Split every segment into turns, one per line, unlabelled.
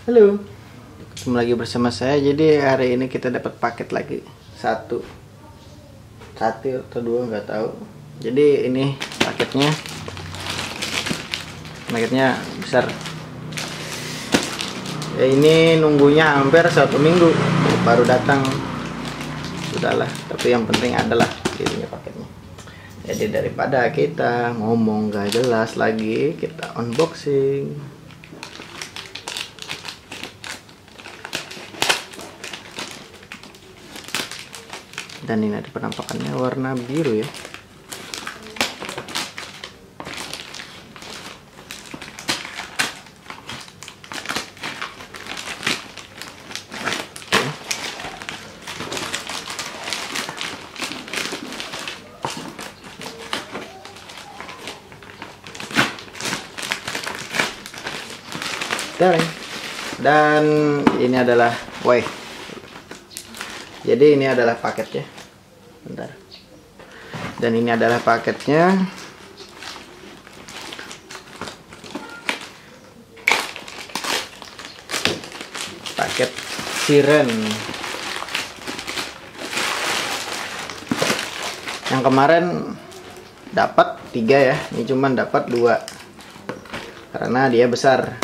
Halo, ketemu lagi bersama saya. Jadi hari ini kita dapat paket lagi satu atau dua nggak tahu. Jadi ini paketnya besar. Ya, ini nunggunya hampir 1 minggu baru datang. Sudahlah, tapi yang penting adalah ininya paketnya. Jadi daripada kita ngomong gak jelas lagi, kita unboxing. Dan ini ada penampakannya warna biru ya. Dan ini adalah jadi ini adalah paketnya. Bentar. Dan ini adalah paketnya. Paket siren. Yang kemarin dapat 3 ya. Ini cuman dapat 2. Karena dia besar.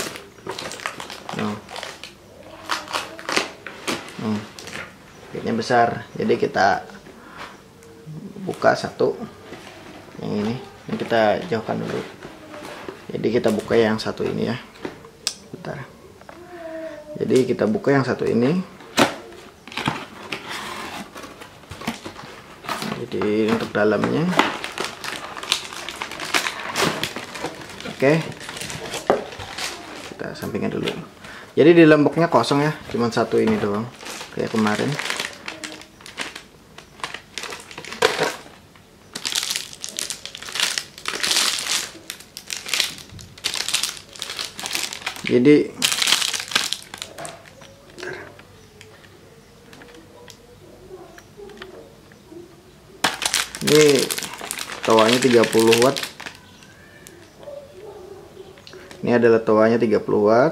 Paketnya besar, jadi kita buka satu yang ini kita jauhkan dulu. Jadi kita buka yang satu ini ya. Bentar. Jadi kita buka yang satu ini. Jadi untuk dalamnya, oke, kita sampingkan dulu. Jadi di dalam boxnya kosong ya, cuman satu ini doang kayak kemarin. Jadi ini toanya 30 watt. Ini adalah toanya 30 watt.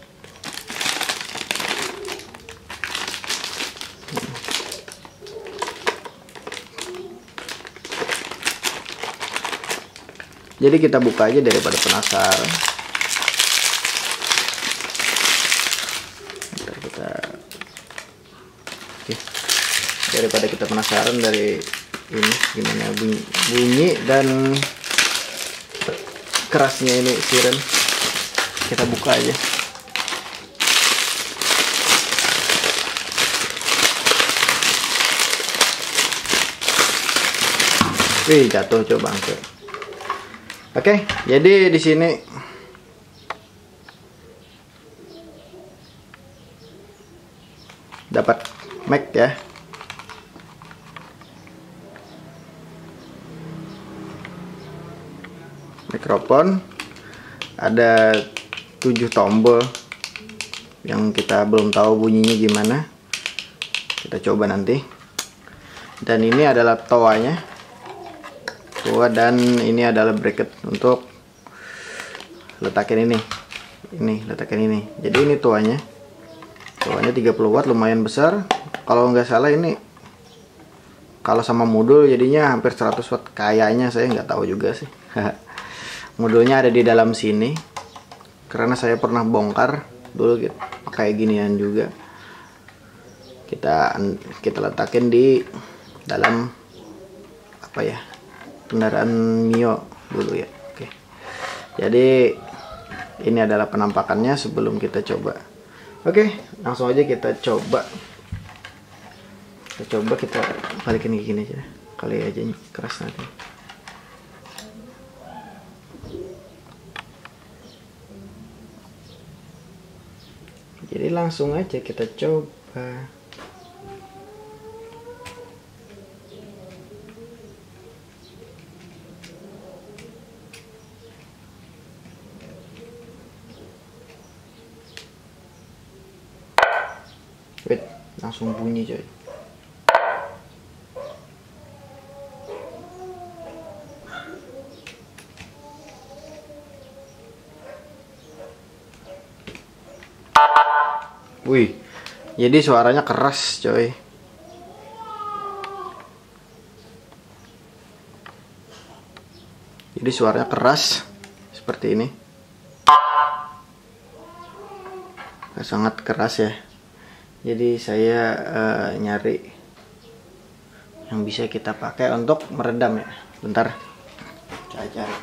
Jadi kita buka aja daripada penasaran. Daripada kita penasaran dari ini gimana bunyi dan kerasnya ini siren, kita buka aja. Wih, jatuh coba bangke. Oke, jadi di sini dapat mic ya. Mikrofon, ada 7 tombol yang kita belum tahu bunyinya gimana, kita coba nanti. Dan ini adalah toanya, dan ini adalah bracket untuk letakin letakin ini. Jadi ini toanya 30 watt, lumayan besar. Kalau nggak salah ini kalau sama modul jadinya hampir 100 watt kayaknya, saya nggak tahu juga sih. Modulnya ada di dalam sini karena saya pernah bongkar dulu gitu, kayak ginian juga. Kita letakin di dalam apa ya, kendaraan Mio dulu ya. Oke, jadi ini adalah penampakannya sebelum kita coba. Oke, langsung aja kita coba. Kita balikin kayak gini aja, kali aja keras nanti. Jadi langsung aja kita coba. Wait, langsung bunyi coy. Wih, jadi suaranya keras coy. Jadi suaranya keras seperti ini. Sangat keras ya. Jadi saya nyari yang bisa kita pakai untuk meredam ya. Bentar, saya cari.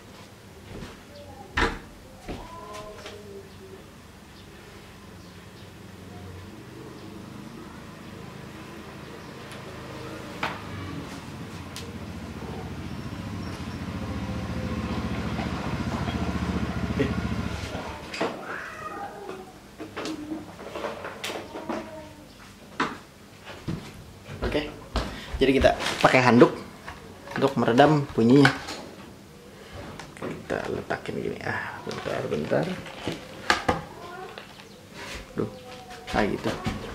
Oke, jadi kita pakai handuk untuk meredam bunyinya. Kita letakin gini. Bentar. Duh, gitu.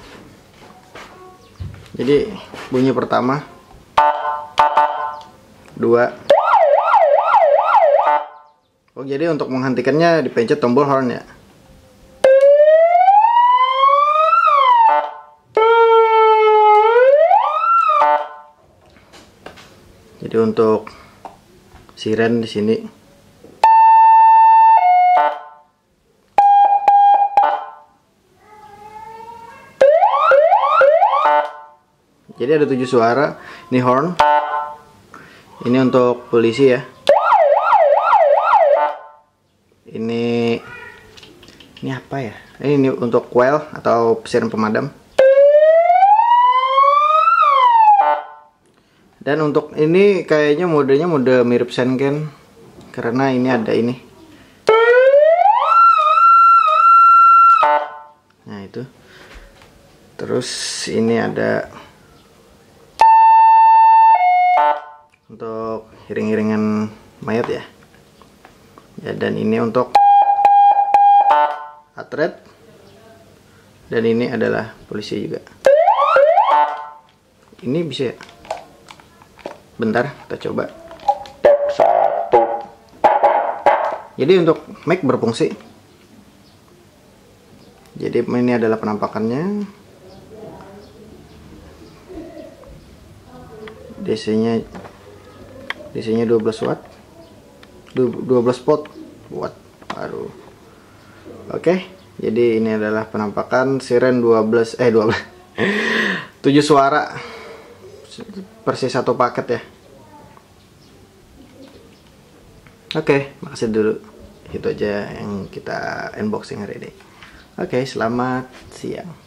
Jadi bunyi pertama, 2. Oh, jadi untuk menghentikannya dipencet tombol horn ya. Jadi untuk siren di sini. Jadi ada 7 suara. Ini horn. Ini untuk polisi ya. Ini apa ya? Ini untuk quail atau siren pemadam. Dan untuk ini kayaknya modenya mode mirip Senken, karena ini ada ini. Nah itu. Terus ini ada untuk iring-iringan mayat ya. Ya, dan ini untuk atret. Dan ini adalah polisi juga. Ini bisa ya? Bentar, kita coba. Jadi untuk mic berfungsi. Jadi ini adalah penampakannya. DC-nya 12 watt. 12 watt. Baru. Oke, jadi ini adalah penampakan siren 7 suara. Persis satu paket ya. Oke, makasih dulu. Itu aja yang kita unboxing hari ini. Oke, selamat siang.